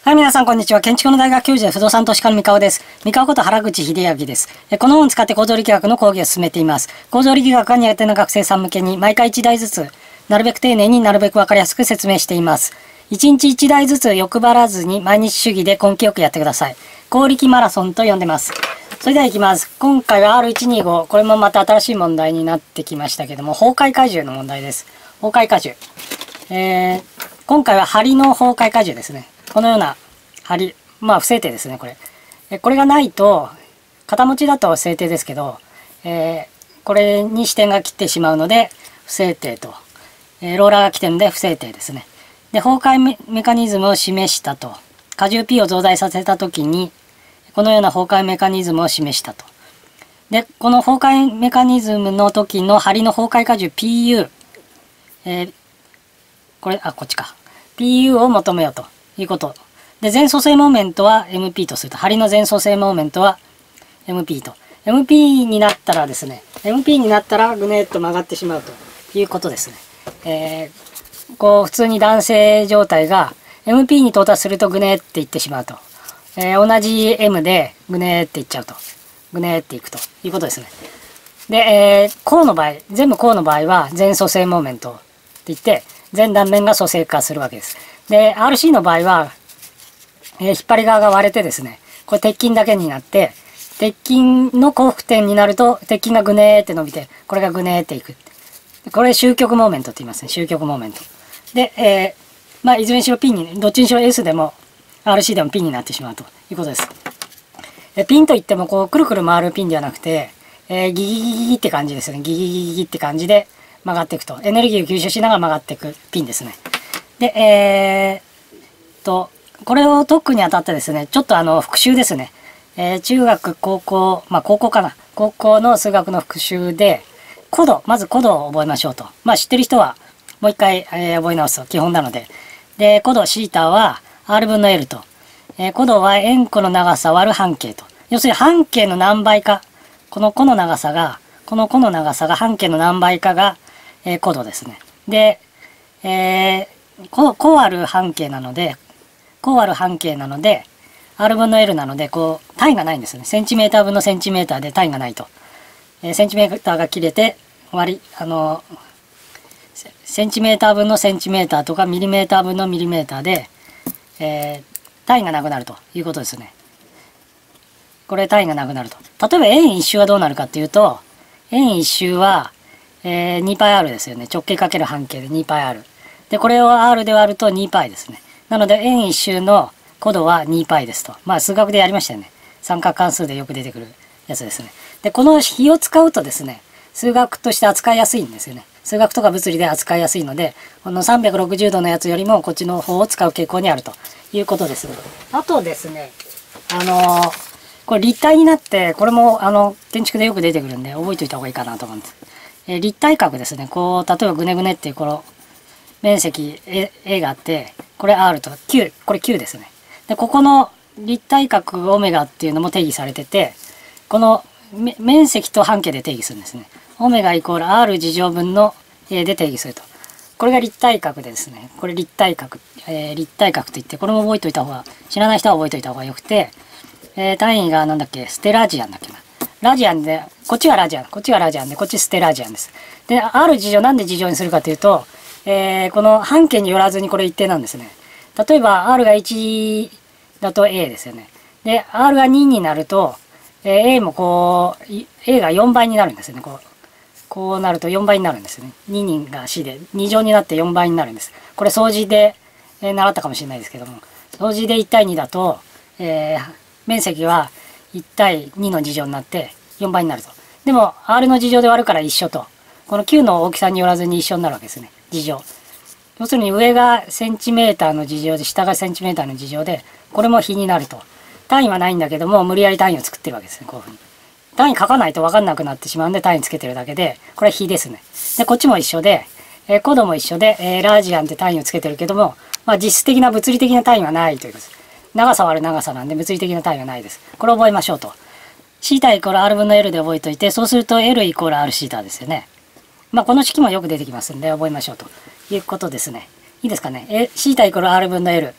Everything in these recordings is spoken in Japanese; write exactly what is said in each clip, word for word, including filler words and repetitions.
はい、皆さん、こんにちは。建築の大学教授で不動産投資家の三河です。三河こと原口秀明です。この本を使って構造力学の講義を進めています。構造力学が苦手な学生さん向けに、毎回いちだいずつ、なるべく丁寧になるべくわかりやすく説明しています。いちにちいちだいずつ欲張らずに毎日主義で根気よくやってください。効力マラソンと呼んでます。それでは行きます。今回は アールひゃくにじゅうご、これもまた新しい問題になってきましたけども、崩壊荷重の問題です。崩壊荷重。えー、今回は梁の崩壊荷重ですね。このような梁、まあ不正定ですね、これ。えこれがないと、片持ちだと正定ですけど、えー、これに支点が切ってしまうので、不正定と。えー、ローラーが来てるので不正定ですね。で、崩壊 メ, メカニズムを示したと。荷重 P を増大させたときに、このような崩壊メカニズムを示したと。で、この崩壊メカニズムの時の梁の崩壊荷重 ピーユー、えー、これ、あ、こっちか。ピーユー を求めようということ。で、全組成モーメントは エムピー とすると。梁の全組成モーメントは エムピー と。エムピー になったらですね、エムピー になったらぐねっと曲がってしまうということですね。えー、こう、普通に弾性状態が エムピー に到達するとぐねっていってしまうと。えー、同じ M でぐねっていっちゃうと。ぐねっていくということですね。で、えー、こうの場合、全部こうの場合は全組成モーメントって言って、全断面が組成化するわけです。で、アールシー の場合は、えー、引っ張り側が割れてですね、これ鉄筋だけになって、鉄筋の幸福点になると、鉄筋がぐねーって伸びて、これがぐねーっていく。これ終局モーメントって言いますね。終局モーメント。で、えー、まあ、いずれにしろピンに、どっちにしろ S でも アールシー でもピンになってしまうということです。でピンといっても、こう、くるくる回るピンではなくて、えー、ギギギギギって感じですよね。ギギギギギって感じで曲がっていくと。エネルギーを吸収しながら曲がっていくピンですね。で、えー、と、これを解くにあたってですね、ちょっとあの、復習ですね。えー、中学、高校、まあ高校かな。高校の数学の復習で、コド、まずコドを覚えましょうと。まあ知ってる人は、もう一回、えー、覚え直すと基本なので。で、コド、シータは R 分の L と。えー、コドは円弧の長さ割る半径と。要するに半径の何倍か。この弧の長さが、この弧の長さが半径の何倍かが、えー、コドですね。で、えー、こ、こうある半径なので、こうある半径なので、R 分の L なので、こう、単位がないんですね。センチメーター分のセンチメーターで単位がないと。えー、センチメーターが切れて、割り、あの、センチメーター分のセンチメーターとかミリメーター分のミリメーターで、えー、単位がなくなるということですね。これ単位がなくなると。例えば円一周はどうなるかっていうと、円一周は、えー、にパイアール ですよね。直径かける半径で にパイアール。で、これを R で割ると にパイですね。なので、円一周のコドは にパイですと。まあ、数学でやりましたよね。三角関数でよく出てくるやつですね。で、この比を使うとですね、数学として扱いやすいんですよね。数学とか物理で扱いやすいので、このさんびゃくろくじゅうどのやつよりもこっちの方を使う傾向にあるということです。あとですね、あのー、これ立体になって、これもあの、建築でよく出てくるんで、覚えておいた方がいいかなと思うんです。えー、立体角ですね。こう、例えばぐねぐねっていうこの面積 A, A があって、これ R と Q、これ Q ですね。で、ここの立体角オメガっていうのも定義されてて、この面積と半径で定義するんですね。オメガイコール R 次乗分の A で定義すると。これが立体角でですね、これ立体角、えー、立体角といって、これも覚えておいた方が、知らない人は覚えておいた方がよくて、えー、単位がなんだっけ、ステラジアンだっけな。ラジアンで、こっちがラジアン、こっちがラジアンで、こっちステラジアンです。で、R 次乗、なんで次乗にするかというと、えー、この半径によらずにこれ一定なんですね。例えば R がいちだと A ですよね。で、R がにになると、えー、A もこう、A がよんばいになるんですよね。こう、こうなるとよんばいになるんですよね。ににが C で、に乗になってよんばいになるんです。これ相似で、えー、習ったかもしれないですけども、相似でいち対にだと、えー、面積はいち対にの次乗になってよんばいになると。でも、R の次乗で割るから一緒と。この Q の大きさによらずに一緒になるわけですね。次乗。要するに上がセンチメーターの次乗で、下がセンチメーターの次乗で、これも比になると。単位はないんだけども、無理やり単位を作ってるわけですね。こういうふうに。単位書かないと分かんなくなってしまうんで、単位つけてるだけで、これは比ですね。で、こっちも一緒で、えー、コドも一緒で、えー、ラジアンって単位をつけてるけども、まあ実質的な物理的な単位はないということです。長さ割る長さなんで物理的な単位はないです。これを覚えましょうと。シータイコール R 分の L で覚えておいて、そうすると L イコール R シータですよね。まあこの式もよく出てきますんで覚えましょうということですね。いいですかね。え、シータイコール R 分の L。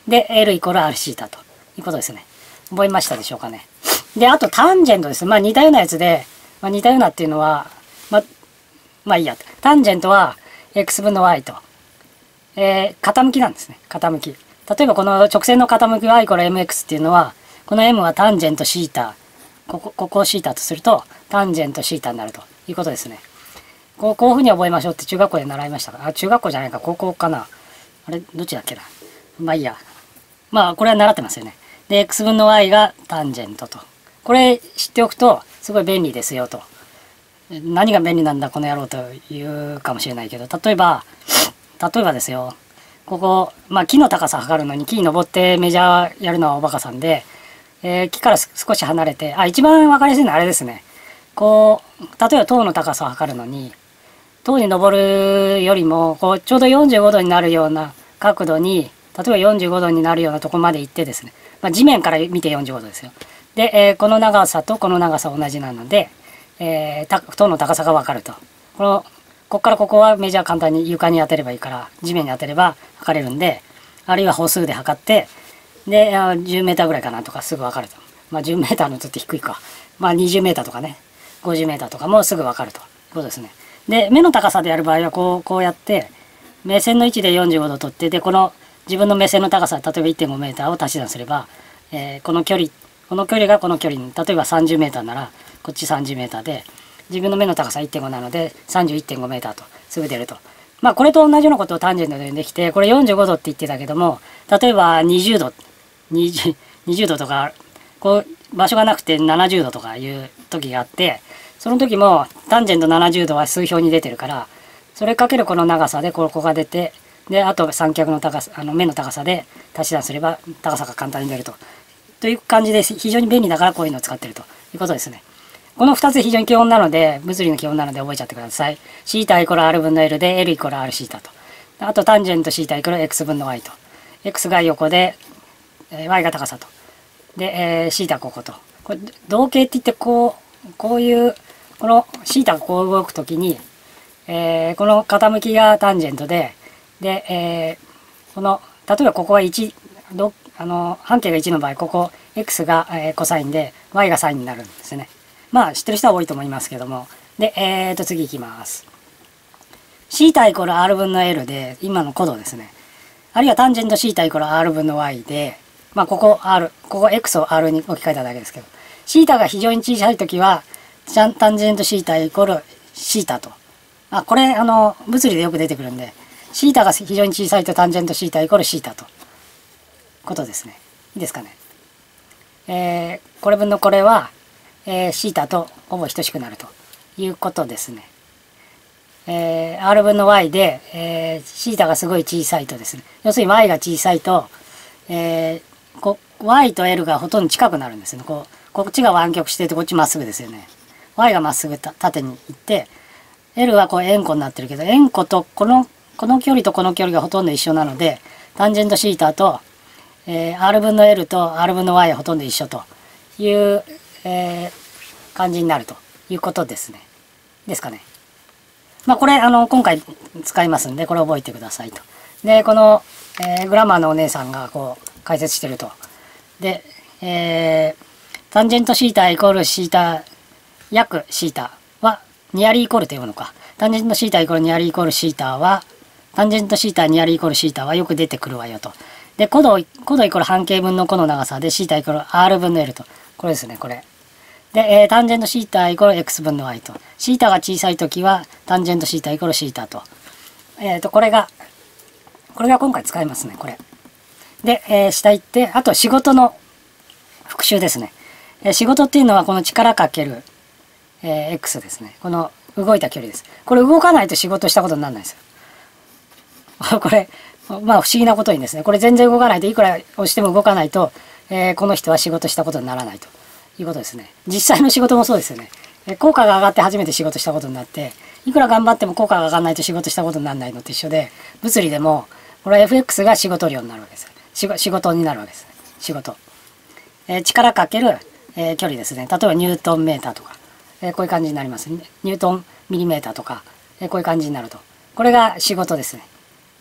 で、L イコール R シータということですね。覚えましたでしょうかね。で、あとタンジェントです。まあ似たようなやつで、まあ、似たようなっていうのは、まあ、まあいいや。タンジェントは x 分の y と、えー、傾きなんですね。傾き。例えばこの直線の傾き y イコール mx っていうのは、この m はタンジェントシータ、ここ、ここをシータとすると、タンジェントシータになるということですね。こう、こういうふうに覚えましょうって中学校で習いましたか。あ、中学校じゃないか、高校かな。あれ、どっちだっけな。まあいいや。まあ、これは習ってますよね。で、x 分の y がタンジェントと。これ知っておくと、すごい便利ですよと。何が便利なんだ、この野郎と言うかもしれないけど、例えば、例えばですよ。ここ、まあ木の高さ測るのに木に登ってメジャーやるのはおバカさんで、えー、木から少し離れて、あ、一番わかりやすいのはあれですね。こう、例えば塔の高さを測るのに、塔に登るよりも、こう、ちょうどよんじゅうごどになるような角度に、例えばよんじゅうごどになるようなとこまで行ってですね、まあ、地面から見てよんじゅうごどですよ。で、えー、この長さとこの長さ同じなので、えー、塔の高さがわかると。この、ここからここはメジャー簡単に床に当てればいいから、地面に当てれば測れるんで、あるいは歩数で測って、で、じゅうメーターぐらいかなとかすぐわかると。まあじゅうメーターのちょっと低いか。まあにじゅうメーターとかね、ごじゅうメーターとかもすぐわかるということですね。で、目の高さでやる場合はこう、こうやって、目線の位置でよんじゅうごど取って、で、この自分の目線の高さ、例えばいってんごメーターを足し算すれば、えー、この距離、この距離がこの距離に、例えばさんじゅうメーターなら、こっちさんじゅうメーターで、自分の目の高さいってんごなので、さんじゅういってんごメーターとすぐ出ると。まあこれと同じようなことをタンジェントでできて、これよんじゅうごどって言ってたけども、例えばにじゅうど、にじゅう、にじゅうどとか、こう、場所がなくてななじゅうどとかいう時があって、その時もタンジェントななじゅうどは数標に出てるから、それかけるこの長さでここが出て、で、あと三脚の高さ、あの目の高さで足し算すれば高さが簡単に出ると。という感じで非常に便利だからこういうのを使ってるということですね。このふたつ非常に基本なので、物理の基本なので覚えちゃってください。シータイコール R 分の L で L イコール R シータと。あとタンジェントシータイコール X 分の Y と。X が横で、えー、Y が高さと。で、えー、シータここと。これ、動径って言ってこう、こういう、このシータがこう動くときに、えー、この傾きがタンジェントで、で、えー、この、例えばここがいち、どあの、半径がいちの場合、ここ X が、えー、コサインで Y がサインになるんですね。まあ知ってる人は多いと思いますけども。で、えーと次いきます。シータイコール R 分の L で、今の弧度ですね。あるいはタンジェントシータイコール R 分の Y で、まあここ R、ここ X を R に置き換えただけですけど、シータが非常に小さいときは、タンジェントシータイコールシータと。あ、これあの、物理でよく出てくるんで、シータが非常に小さいとタンジェントシータイコールシータと。ことですね。いいですかね。えー、これ分のこれは、えー、シータとほぼ等しくなるということですね。えー、R 分の Y で、えー、シータがすごい小さいとですね、要するに Y が小さいと、えー、こ Y と L がほとんど近くなるんですね。こうこっちが湾曲していてこっちまっすぐですよね。Y がまっすぐ縦に行って、L はこう円弧になってるけど、円弧とこの、この距離とこの距離がほとんど一緒なので、タンジェントシータと、えー、R 分の L と R 分の Y はほとんど一緒という、えー、感じになるということですね。ですかね。まあこれあの今回使いますんでこれ覚えてくださいと。でこの、えー、グラマーのお姉さんがこう解説してると。で、えー、タンジェントシータイコールシータ約シータはニアリーイコールというのか。タンジェントシータイコールニアリーイコールシータはタンジェントシータニアリーイコールシータはよく出てくるわよと。で弧度弧度イコール半径分の弧の長さでシータイコール R 分の L と。これですねこれ。で、えー、タンジェントシータイコール X 分の Y と。シータが小さいときは、タンジェントシータイコールシータと。えっ、ー、と、これが、これが今回使いますね、これ。で、えー、下行って、あと仕事の復習ですね。えー、仕事っていうのはこの力かける、えー、X ですね。この動いた距離です。これ動かないと仕事したことにならないですよ。これ、まあ不思議なことにですね、これ全然動かないと、いくら押しても動かないと、えー、この人は仕事したことにならないと。いうことですね。実際の仕事もそうですよね。え効果が上がって初めて仕事したことになって、いくら頑張っても効果が上がらないと仕事したことにならないのと一緒で、物理でも、これは エフエックス が仕事量になるわけです。仕事になるわけですね。仕事。えー、力かける、えー、距離ですね。例えばニュートンメーターとか、えー、こういう感じになりますね。ニュートンミリメーターとか、えー、こういう感じになると。これが仕事ですね。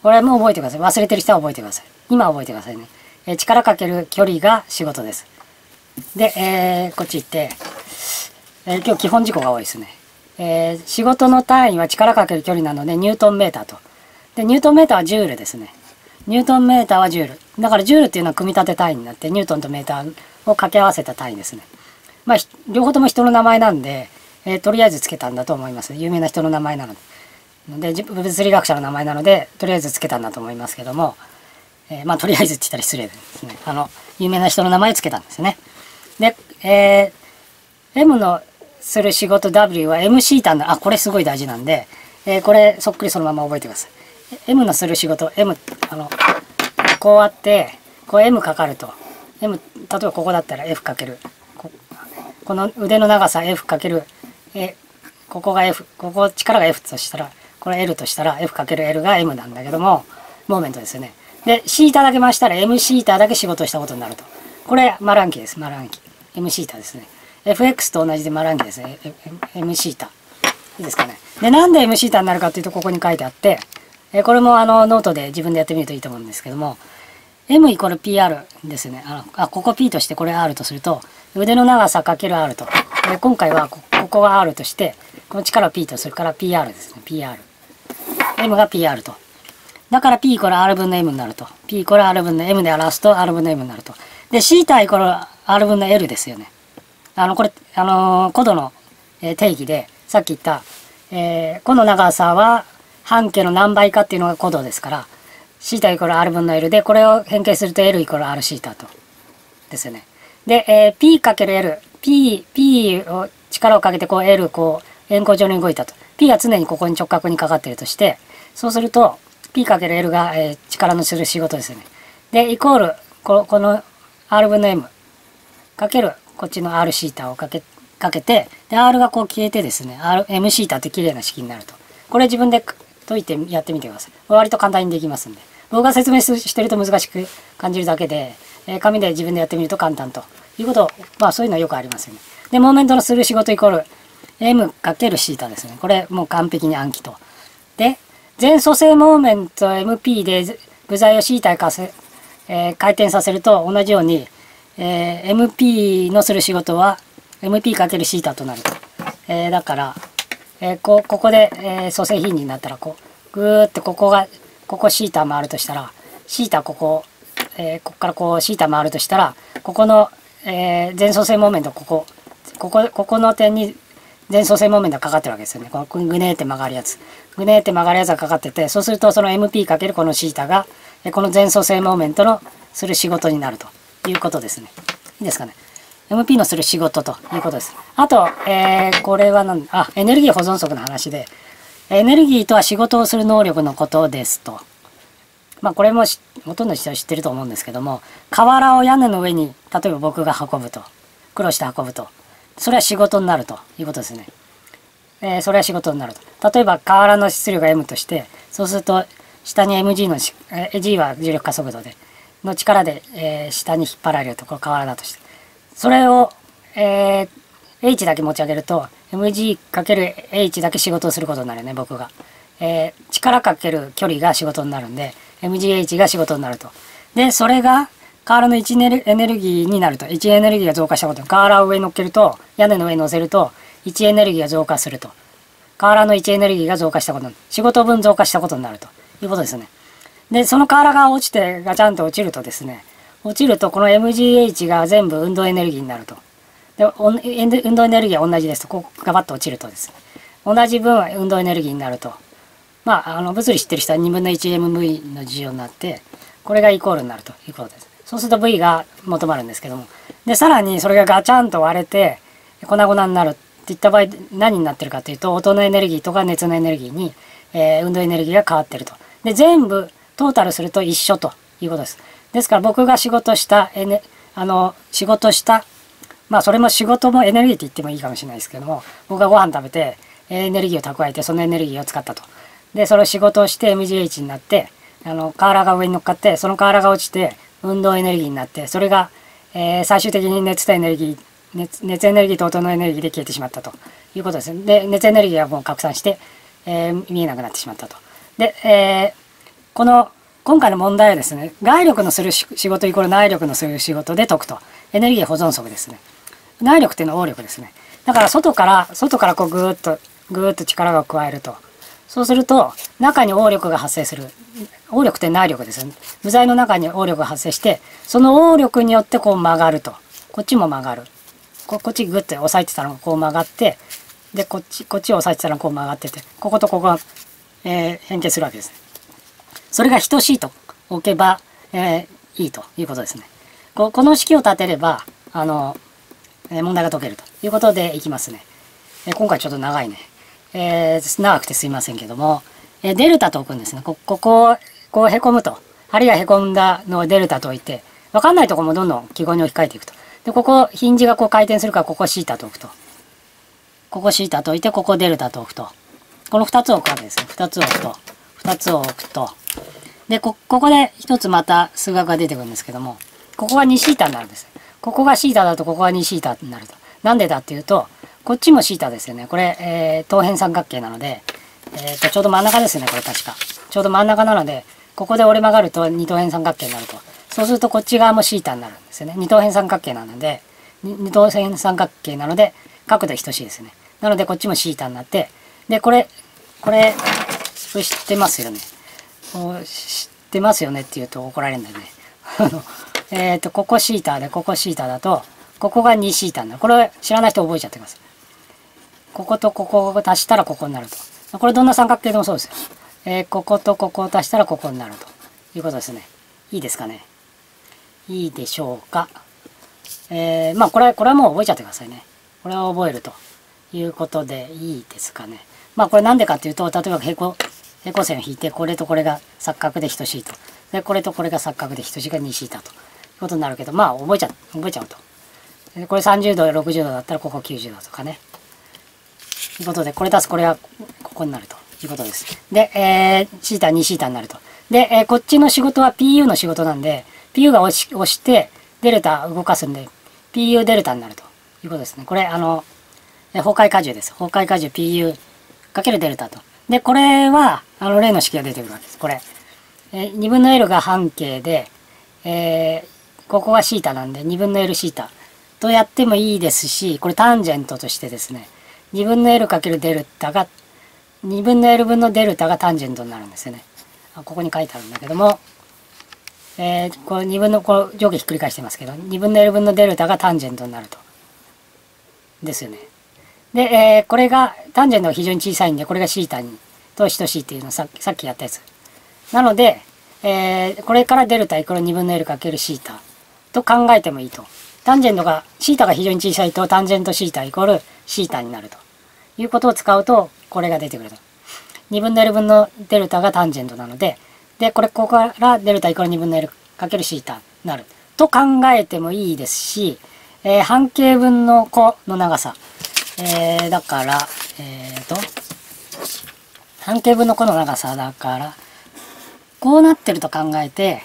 これも覚えてください。忘れてる人は覚えてください。今覚えてくださいね。えー、力かける距離が仕事です。で、えー、こっち行って、えー、今日基本事項が多いですね。えー、仕事の単位は力かける距離なので、ニュートンメーターと。で、ニュートンメーターはジュールですね。ニュートンメーターはジュール。だからジュールっていうのは組み立て単位になって、ニュートンとメーターを掛け合わせた単位ですね。まあ、両方とも人の名前なんで、えー、とりあえずつけたんだと思います。有名な人の名前なので。で、物理学者の名前なので、とりあえずつけたんだと思いますけども、えー、まあ、とりあえずって言ったら失礼ですね。あの、有名な人の名前をつけたんですね。で、えー、M のする仕事 W は M シータの、あ、これすごい大事なんで、えー、これそっくりそのまま覚えてください。M のする仕事、M、あの、こうあって、こう M かかると。M、例えばここだったら F かける。こ, この腕の長さ F かける、え、ここが F、ここ力が F としたら、これ L としたら F かける L が M なんだけども、モーメントですよね。で、シータだけ回したら M シータだけ仕事したことになると。これ、マランキです、マランキ。M シータですね。エフエックス と同じでマランキですね。M シータ。いいですかね。で、なんで M シータになるかというと、ここに書いてあって、えこれもあのノートで自分でやってみるといいと思うんですけども、M イコール ピーアール ですね。あのあここ P としてこれ R とすると、腕の長さ ×R と。で今回はこここが R として、この力を P とするから ピーアール ですね。ピーアール。M が ピーアール と。だから P イコール R 分の M になると。P イコール R 分の M で表すと R 分の M になると。で、シータイコール R 分の L ですよね。あの、これ、あのー、コドの、えー、定義で、さっき言った、えー、この長さは半径の何倍かっていうのがコドですから、シータイコール R 分の L で、これを変形すると L イコール R シータと。ですよね。で、えー、P×L、P、P を力をかけてこう L、こう、円弧状に動いたと。P が常にここに直角にかかっているとして、そうすると、P×L が、えー、力のする仕事ですよね。で、イコール、ここの R 分の M かける、こっちの R シータをかけ、かけて、で、R がこう消えてですね、R、M シータって綺麗な式になると。これ自分で解いてやってみてください。割と簡単にできますんで。僕が説明してると難しく感じるだけで、えー、紙で自分でやってみると簡単ということを、まあそういうのはよくありますよね。で、モーメントのする仕事イコール M かけるシータですね。これもう完璧に暗記と。で、全組成モーメント エムピー で部材をシータへかせ、えー、回転させると同じように、えー、エムピー のする仕事は エムピー かけるシータとなると。えー、だから、えー、こここで、えー、組成頻になったらこう、ぐーってここが、ここシータ回るとしたら、シータここ、えー、ここからこうシータ回るとしたら、ここの、えー、全組成モーメントここ、ここ、ここの点に全組成モーメントがかかってるわけですよね。このグネーって曲がるやつ。グネーって曲がるやつがかかってて、そうするとその エムピー かけるこのシータが、この全組成モーメントのする仕事になるということですね。いいですかね。エムピー のする仕事ということです。あと、えー、これは何、あ、エネルギー保存則の話で、エネルギーとは仕事をする能力のことですと。まあこれもほとんどの人は知ってると思うんですけども、瓦を屋根の上に、例えば僕が運ぶと。苦労して運ぶと。それは仕事になるということですね。えー、それは仕事になると。例えば瓦の質量が M として、そうすると下に エムジー の、えー、G は重力加速度で、の力で、えー、下に引っ張られると、これ瓦だとして。それを、えー、H だけ持ち上げると、エムジーかける H だけ仕事をすることになるよね、僕が。えー、力かける距離が仕事になるんで、エムジーエイチ が仕事になると。で、それが、瓦のいちエネルギーになると。いちエネルギーが増加したこと。瓦を上に乗っけると、屋根の上に乗せると、いちエネルギーが増加すると。瓦のいちエネルギーが増加したことに、仕事分増加したことになるということですね。で、その瓦が落ちてガチャンと落ちるとですね、落ちるとこの エムジーエイチ が全部運動エネルギーになると。で、運動エネルギーは同じですと。こうガバッと落ちるとですね。同じ分は運動エネルギーになると。まあ、あの、物理知ってる人はにぶんのいちエムブイ の事情になって、これがイコールになるということです。そうすると V が求まるんですけども。で、さらにそれがガチャンと割れて、粉々になるっていった場合、何になってるかというと、音のエネルギーとか熱のエネルギーに、えー、運動エネルギーが変わってると。で、全部トータルすると一緒ということです。ですから僕が仕事したエネ、あの、仕事した、まあそれも仕事もエネルギーって言ってもいいかもしれないですけども、僕がご飯食べて、エネルギーを蓄えて、そのエネルギーを使ったと。で、それを仕事をして エムジーエイチ になって、あの、瓦が上に乗っかって、その瓦が落ちて、運動エネルギーになって、それが、えー、最終的に熱とエネルギー、熱、熱エネルギーと音のエネルギーで消えてしまったということです。で、熱エネルギーはもう拡散して、えー、見えなくなってしまったと。で、えこの今回の問題はですね、外力のする仕事イコール内力のする仕事で解くと。エネルギー保存則ですね。内力っていうのは応力ですね。だから外から、外からこうぐーっと、ぐーっと力を加えると。そうすると、中に応力が発生する。応力って内力ですよね。部材の中に応力が発生して、その応力によってこう曲がると。こっちも曲がる。ここっちグッと押さえてたのがこう曲がって、で、こっち、こっちを押さえてたのがこう曲がってて、こことここが、えー、変形するわけですね。それが等しいと置けば、えー、いいということですね。こ, この式を立てれば、あの、えー、問題が解けるということでいきますね。えー、今回ちょっと長いね。えー、長くてすいませんけども、えー、デルタと置くんですね。こここをこうへこむと。針がへこんだのをデルタと置いて、わかんないところもどんどん記号に置き換えていくと。で、ここ、ヒンジがこう回転するから、ここシータと置くと。ここシータと置いて、ここデルタと置くと。このふたつを置くわけですね。ふたつを置くと。ふたつを置くと。で、こ、ここでひとつまた数学が出てくるんですけども、ここがにシータになるんです。ここがシータだと、ここがにシータになると。なんでだっていうと、こっちもシータですよね。これ、えー、等辺三角形なので、えっと、ちょうど真ん中ですね、これ確か。ちょうど真ん中なので、ここで折れ曲がると二等辺三角形になると。そうするとこっち側もシータになるんですよね。二等辺三角形なので、二等辺三角形なので、角度等しいですね。なのでこっちもシータになって、で、これ、これ、これ知ってますよね。知ってますよねって言うと怒られるんだよね。あの、えっと、ここシータで、ここシータだと、ここがにシータになる。これ知らない人覚えちゃってください。こことここを足したらここになると。これどんな三角形でもそうですよ。えー、こことここを足したらここになるということですね。いいですかね。いいでしょうか。えー、まあこれは、これはもう覚えちゃってくださいね。これは覚えるということでいいですかね。まあこれなんでかっていうと、例えば平行、平行線を引いて、これとこれが錯角で等しいと。で、これとこれが錯角で等しいがにシータということになるけど、まあ覚えちゃう、覚えちゃうと。でこれさんじゅうど、ろくじゅうどだったらここきゅうじゅうどとかね。ということで、これ足すこれはここになるということです。で、えー、シータにシータになると。で、えー、こっちの仕事は ピーユー の仕事なんで、ピーユー が押し、押して、デルタ動かすんで、ピーユー デルタになるということですね。これ、あの、崩壊荷重です。崩壊荷重 ピーユー かけるデルタと。で、これは、あの、例の式が出てくるわけです。これ。えー、にぶんの L が半径で、えー、ここがシータなんで、にぶんの L シータとやってもいいですし、これタンジェントとしてですね、にぶんの L かけるデルタが、にぶんの L 分のデルタがタンジェントになるんですよね。ここに書いてあるんだけども、えー、これにぶんの、こう上下ひっくり返してますけど、にぶんの L 分のデルタがタンジェントになると。ですよね。で、えー、これが、タンジェントが非常に小さいんで、これがシータに等し等しいっていうのをささっきやったやつ。なので、えー、これからデルタイコールにぶんの L かけるシータと考えてもいいと。タンジェントが、シータが非常に小さいと、タンジェントシータイコールシータになるということを使うと、これが出てくると。にぶんの L 分のデルタがタンジェントなので、で、これ、ここからデルタイコールにぶんの L かけるシータになると考えてもいいですし、えー、半径分の弧の長さ。えー、だから、えーと、半径分の弧の長さだから、こうなってると考えて、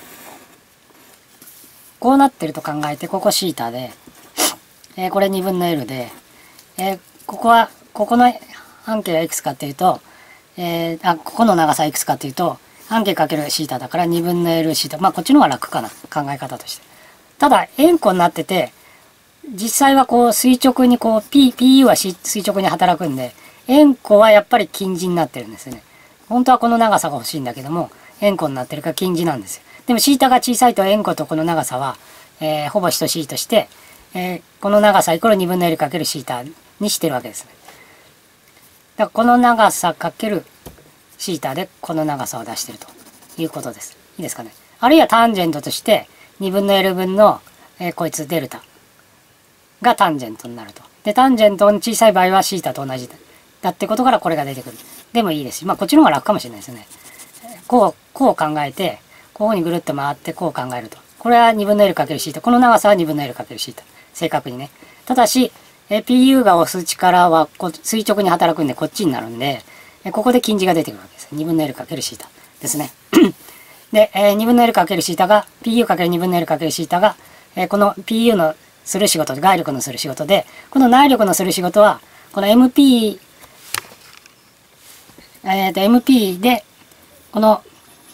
こうなってると考えて、ここシータで、えー、これにぶんの L で、えー、ここは、ここの半径はいくつかっていうと、えー、あ、ここの長さはいくつかっていうと、半径かけるシータだからにぶんの L シータ。まあこっちの方が楽かな。考え方として。ただ、円弧になってて、実際はこう垂直にこう P、ピーユー は垂直に働くんで、円弧はやっぱり近似になってるんですよね。本当はこの長さが欲しいんだけども、円弧になってるから近似なんですよ。でもシータが小さいと円弧とこの長さは、えー、ほぼ等しいとして、えー、この長さイコールにぶんの L かけるシータにしてるわけですね。だからこの長さかけるシータでこの長さを出してるということです。いいですかね。あるいはタンジェントとしてにぶんの L 分の、えー、こいつデルタがタンジェントになると。で、タンジェントの小さい場合はシータと同じだってことからこれが出てくる。でもいいですし、まあこっちの方が楽かもしれないですね。こう、こう考えて、こうにぐるっと回ってこう考えると。これはにぶんの L かけるシータ。この長さはにぶんの L かけるシータ。正確にね。ただし、え ピーユー が押す力はこう垂直に働くんでこっちになるんで、えここで近似が出てくるわけです。にぶんの L かけるシータですね。で、えー、にぶんの L かけるシータが、ピーユー かけるにぶんの L かけるシータが、えー、この ピーユー のする仕事、外力のする仕事で、この内力のする仕事は、この エムピー、えっと、エムピー で、この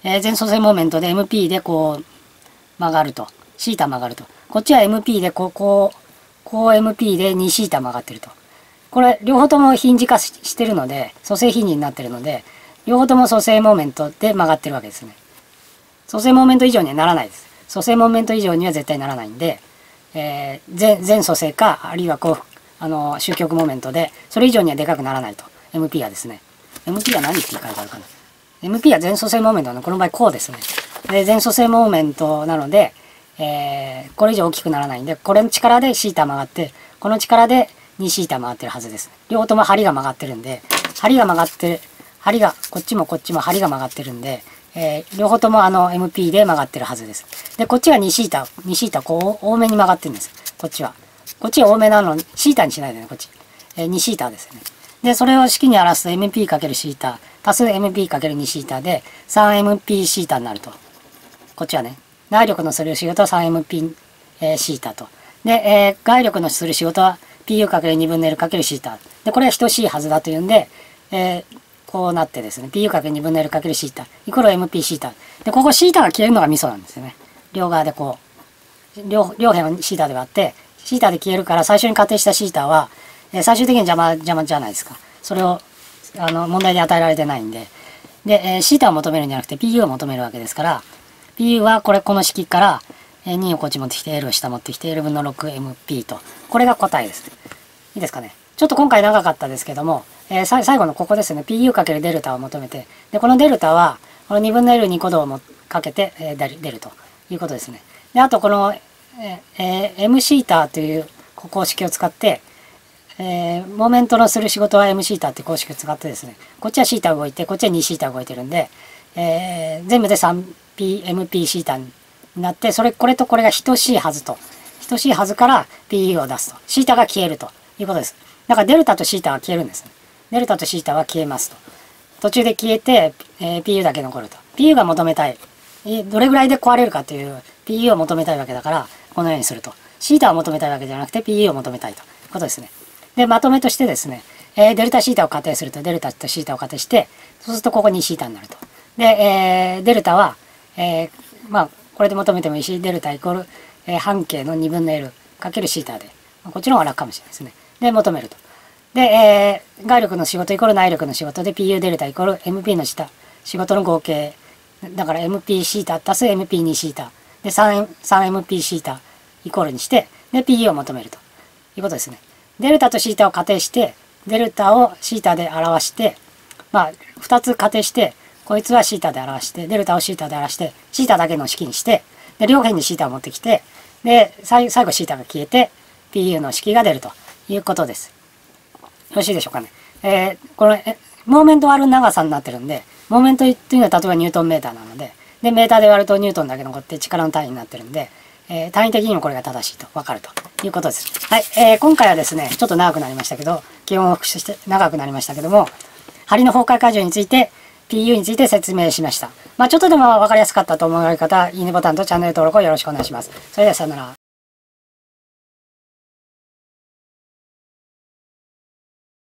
えー、全組成モーメントで エムピー でこう曲がると。θ 曲がると。こっちは エムピー でこう、こう、こう エムピー で にθ 曲がってると。これ、両方ともヒンジ化してるので、組成ヒンジになってるので、両方とも組成モーメントで曲がってるわけですね。組成モーメント以上にはならないです。組成モーメント以上には絶対ならないんで、えー、全、全組成か、あるいはこう、あの、終局モーメントで、それ以上にはでかくならないと。エムピー はですね。エムピー は何って書いてあるかな。エムピー は全組成モーメントの、この場合こうですね。で、全組成モーメントなので、えー、これ以上大きくならないんで、これの力で θ 曲がって、この力で にθ 曲がってるはずです。両方とも針が曲がってるんで、針が曲がって、針が、こっちもこっちも針が曲がってるんで、えー、両方ともあの エムピー で曲がってるはずです。で、こっちが にθ、にθ こう多めに曲がってるんです。こっちは。こっちは多めなのに、θ にしないでね、こっち。えー、にθ ですよね。で、それを式に表すと エムピー×θ 足す エムピー×にθ で さんエムピーシータ になると。こっちはね。内力のする仕事は さんエムピーシータ と。で、えー、外力のする仕事は ピーユー× にぶんの L×θ。で、これは等しいはずだというんで、えー、こうなってですね、ピーユー× にぶんの L×θ イコール エムピーシータ。で、ここ θ が消えるのがミソなんですよね。両側でこう、両、両辺を θ で割って、θ で消えるから最初に仮定した θ は、えー、最終的に邪魔、邪魔じゃないですか。それを、あの、問題に与えられてないんで。で、えー、θ を求めるんじゃなくて ピーユー を求めるわけですから、ピーユー はこれ、この式から、えー、にをこっち持ってきて、L を下持ってきて、L 分の ろくエムピー と。これが答えです。いいですかね。ちょっと今回長かったですけども、えー、最後のここですね。ピーユー× デルタを求めて。で、このデルタは、このにぶんの L に個度をもかけて、えー、出るということですね。で、あとこの、えー、エムシータ という公式を使って、えー、モーメントのする仕事は エムシータ って公式を使ってですね、こっちは θ 動いて、こっちは にθ 動いてるんで、えー、全部で さんピーエムピーシータ になって、それ、これとこれが等しいはずと。等しいはずから ピーユー を出すと。θ が消えるということです。だからデルタと θ は消えるんですね。デルタと θ は消えますと。途中で消えて、えー、ピーユー だけ残ると。ピーユー が求めたい。えどれぐらいで壊れるかという ピーユー を求めたいわけだから、このようにすると。θ を求めたいわけじゃなくて ピーユー を求めたいということですね。で、まとめとしてですね、えー、デルタ θ を仮定すると、デルタと θ を仮定して、そうするとここ にθ になると。で、えー、デルタは、えー、まあ、これで求めてもいいし、デルタイコール、えー、半径のにぶんの L かける θ で、まあ、こっちの方が楽かもしれないですね。で、求めると。で、えー、外力の仕事イコール内力の仕事で ピーユー デルタイコール エムピー の下、仕事の合計。だから エムピーシータ 足す エムピーにθ。で、さんエムピーシータ イコールにして、で、ピーユー を求めるということですね。デルタと θ を仮定して、デルタを θ で表して、まあ、ふたつ仮定して、こいつは θ で表して、デルタを θ で表して、θ だけの式にして、で、両辺に θ を持ってきて、で、最後 θ が消えて、ピーユー の式が出るということです。よろしいでしょうかね。えー、この、えモーメント割る長さになってるんで、モーメントっていうのは例えばニュートンメーターなので、で、メーターで割るとニュートンだけ残って力の単位になってるんで、えー、単位的にもこれが正しいと分かるということです。はい、えー、今回はですね、ちょっと長くなりましたけど、基本を復習して長くなりましたけども、針の崩壊荷重について、ピーユー について説明しました。まあちょっとでも分かりやすかったと思われる方は、いいねボタンとチャンネル登録をよろしくお願いします。それではさよなら。